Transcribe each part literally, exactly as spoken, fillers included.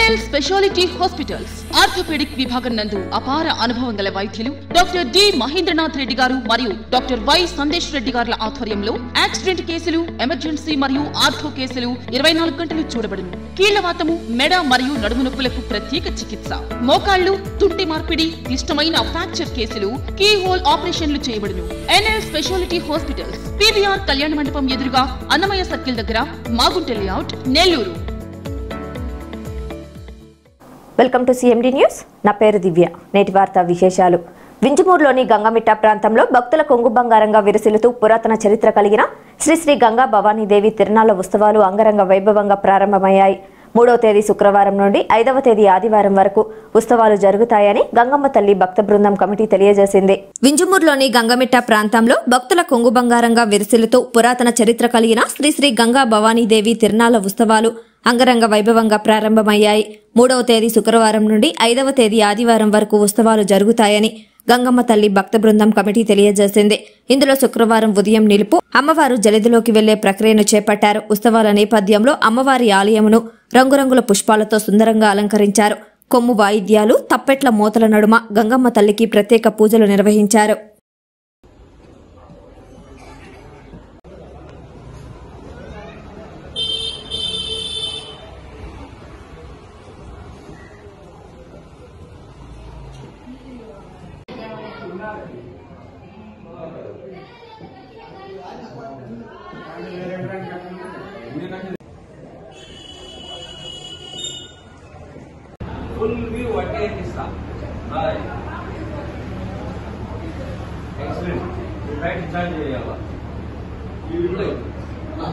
NL speciality hospitals orthopaedic విభాగం నందు అపార అనుభవం గల వైద్యులు డాక్టర్ డి మహేంద్రనాథ్ రెడ్డి గారు మరియు డాక్టర్ వై సందేశ్ రెడ్డి గారుల ఆధ్వర్యంలో యాక్సిడెంట్ కేసులు, ఎమర్జెన్సీ మరియు ఆర్థో కేసులు ఇరవై నాలుగు గంటలు చూడబడును. కీళ్లవాతము, మెడ మరియు నడుము నొప్పులకు ప్రత్యేక చికిత్స, మోకాళ్లు, తుంటి మార్పిడి, క్లిష్టమైన ఫ్రాక్చర్ కేసులు, కీ హోల్ ఆపరేషన్లు చేయబడును. ఎన్ఎల్ స్పెషాలిటీ హాస్పిటల్స్ పీవీఆర్ కళ్యాణ మండపం ఎదురుగా అన్నమయ్య సర్కిల్ దగ్గర, Magunta layout, Nellore. Welcome to CMD news. నా పేరు దివ్య. నేటి వార్తా విశేషాలు. వింజమూరులోని గంగమిట్ట ప్రాంతంలో భక్తుల కొంగు బంగారంగా విరసిల్లుతూ పురాతన చరిత్ర కలిగిన శ్రీ శ్రీ గంగా భవానీదేవి తిరునాళ్ల ఉత్సవాలు అంగరంగ వైభవంగా ప్రారంభమయ్యాయి. మూడవ తేదీ శుక్రవారం నుండి ఐదవ తేదీ ఆదివారం వరకు ఉత్సవాలు జరుగుతాయని గంగమ్మ తల్లి భక్త బృందం కమిటీ తెలియజేసింది. వింజమూరులోని గంగమిట్ట ప్రాంతంలో భక్తుల కొంగు బంగారంగా విరసిల్లుతూ పురాతన చరిత్ర కలిగిన శ్రీ శ్రీ గంగా భవానీదేవి తిరునాళ్ల ఉత్సవాలు అంగరంగ వైభవంగా ప్రారంభమయ్యాయి. మూడవ తేదీ శుక్రవారం నుండి ఐదవ తేదీ ఆదివారం వరకు ఉత్సవాలు జరుగుతాయని గంగమ్మ తల్లి భక్త బృందం కమిటీ తెలియజేసింది. ఇందులో శుక్రవారం ఉదయం నిలుపు అమ్మవారు జలదిలోకి వెళ్లే ప్రక్రియను చేపట్టారు. ఉత్సవాల నేపథ్యంలో అమ్మవారి ఆలయమును రంగురంగుల పుష్పాలతో సుందరంగా అలంకరించారు. కొమ్ము వాయిద్యాలు, తప్పెట్ల మోతల నడుమ గంగమ్మ తల్లికి ప్రత్యేక పూజలు నిర్వహించారు. Full view attain this song. Right. Excellent. You try to charge area. You will do. Huh?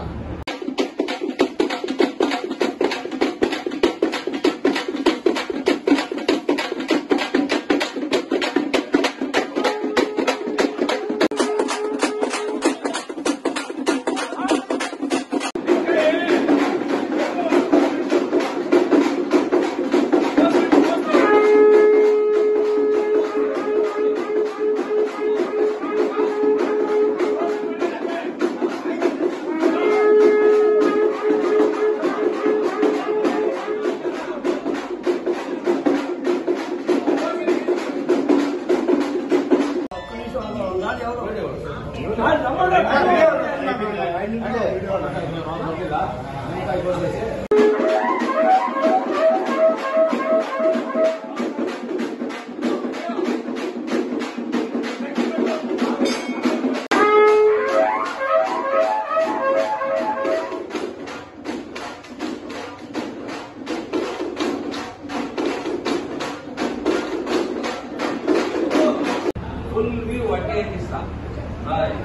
Full view attain this song. Right.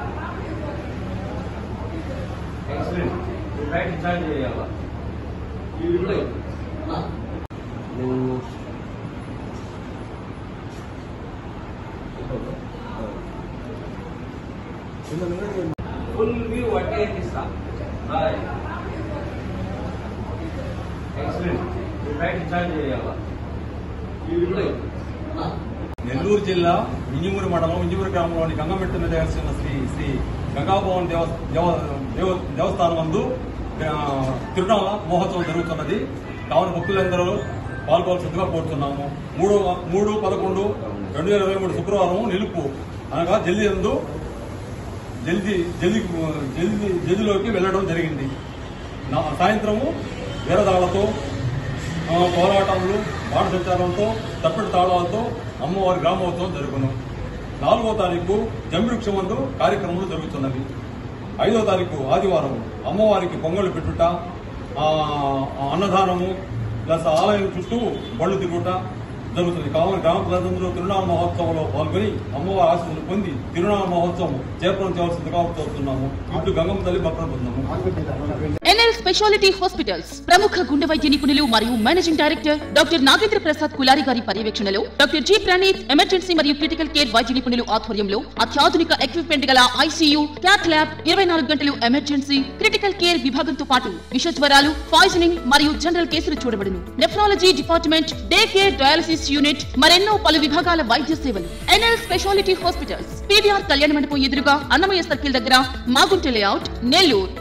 Excellent. You try to charge area. You will do. Huh? Full view attain this song. Right. Excellent. You try to charge area. You will do. Huh? Nellore జిల్లా వింజమూరు మండలం వింజమూరు గ్రామంలోని గంగమిట్ట మీద శ్రీ శ్రీ గంగాభవన్ దేవ దేవస్థానం నందు తిరునాళ్ల మహోత్సవం జరుగుతున్నది. కావున భక్తులందరూ పాల్గొల్సిందిగా కోరుతున్నాము. మూడు మూడు పదకొండు రెండు వేల ఇరవై మూడు శుక్రవారం నిలుపు అనగా జల్ది నందు జల్ది జల్ది జల్ది జల్దిలోకి వెళ్లడం జరిగింది. సాయంత్రము వీరదాళ్లతో, పోరాటాలు, బాణ సంచారంతో, తప్పెడు తాళాలతో అమ్మవారి గ్రామోత్సవం జరుగును. నాలుగో తారీఖు జంబివృక్షమందు కార్యక్రమాలు జరుగుతున్నవి. ఐదో తారీఖు ఆదివారం అమ్మవారికి పొంగళ్ళు పెట్టుట, అన్నదానము ప్లస్ ఆలయం చుట్టూ బళ్ళు తిరుగుట జరుగుతుంది. కావున గ్రామ ప్రజలందరూ తిరునాళ్ల మహోత్సవంలో పాల్గొని అమ్మవారి ఆశీస్సులు పొంది తిరునాళ్ల మహోత్సవం చేపడం చేయవలసిందిగా కోరుతున్నాము. ఇటు గంగమ్మ తల్లి భక్తులు పొందాము. ఎన్ఎల్ స్పెషాలిటీ హాస్పిటల్స్ ప్రముఖ గుండె వైద్య నిపుణులు మరియు managing director doctor Nagendra Prasad Kulari గారి పర్యవేక్షణలో డాక్టర్ జి ప్రణీత్ ఎమర్జెన్సీ మరియు క్రిటికల్ కేర్ వైద్య నిపుణులు ఆధ్వర్యంలో అత్యాధునిక ఎక్విప్మెంట్ గల ఐసీయూ, క్యాట్ ల్యాబ్, ఇరవై నాలుగు గంటలు ఎమర్జెన్సీ, క్రిటికల్ కేర్ విభాగంతో పాటు విషజ్వరాలు, పాయిజనింగ్ మరియు జనరల్ కేసులు చూడబడును. Nephrology department, day care, dialysis unit, మరెన్నో పలు విభాగాల వైద్య సేవలు. ఎన్ఎల్ స్పెషాలిటీ హాస్పిటల్స్ పీవీఆర్ కళ్యాణ మండపం ఎదురుగా, అన్నమయ్య సర్కిల్ దగ్గర, మాగుంట లేఅవుట్, నెల్లూరు.